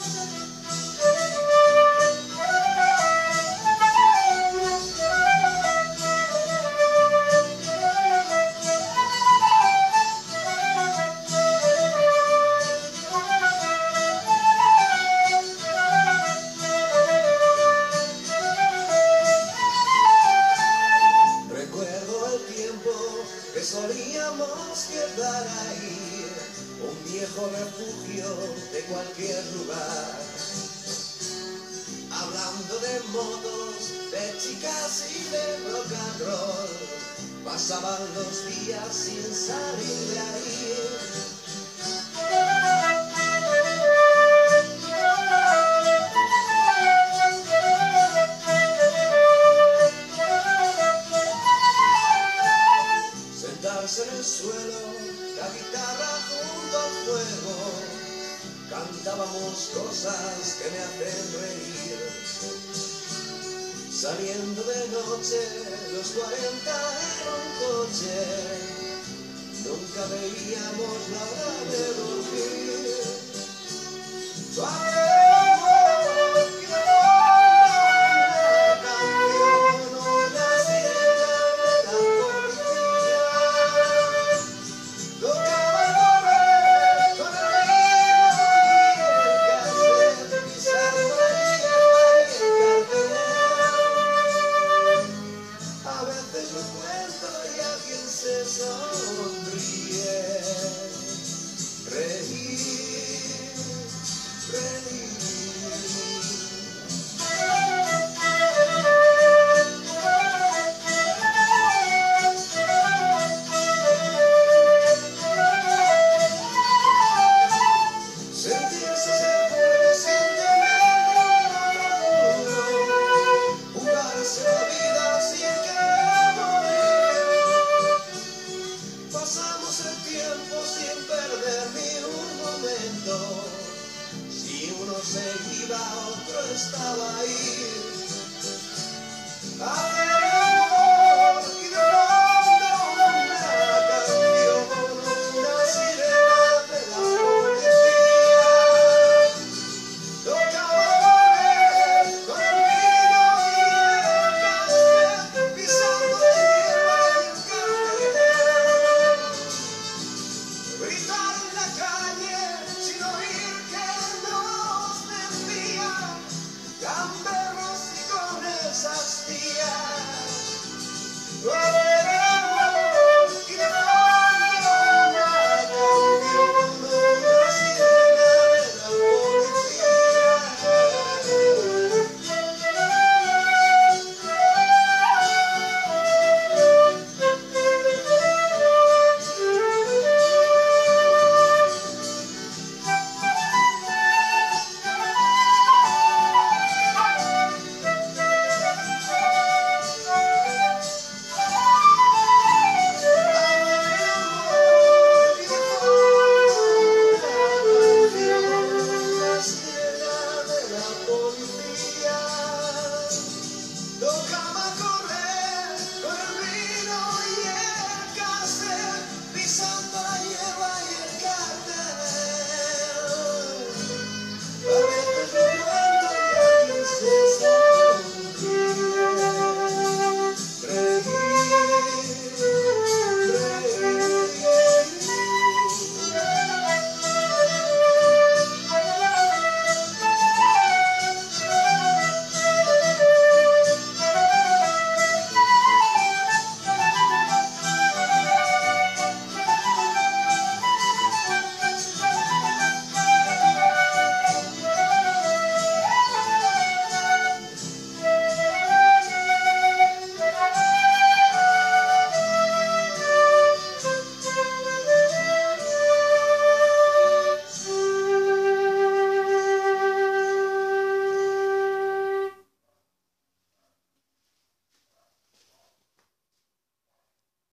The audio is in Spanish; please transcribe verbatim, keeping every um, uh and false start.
Que solíamos quedar ahí, un viejo refugio de cualquier lugar, hablando de motos, de chicas y de rock and roll, pasaban los días sin salir de ahí. En el suelo, la guitarra junto al fuego, cantábamos cosas que me hacen reír. Saliendo de noche, los cuarenta en un coche, nunca veíamos la hora de dormir.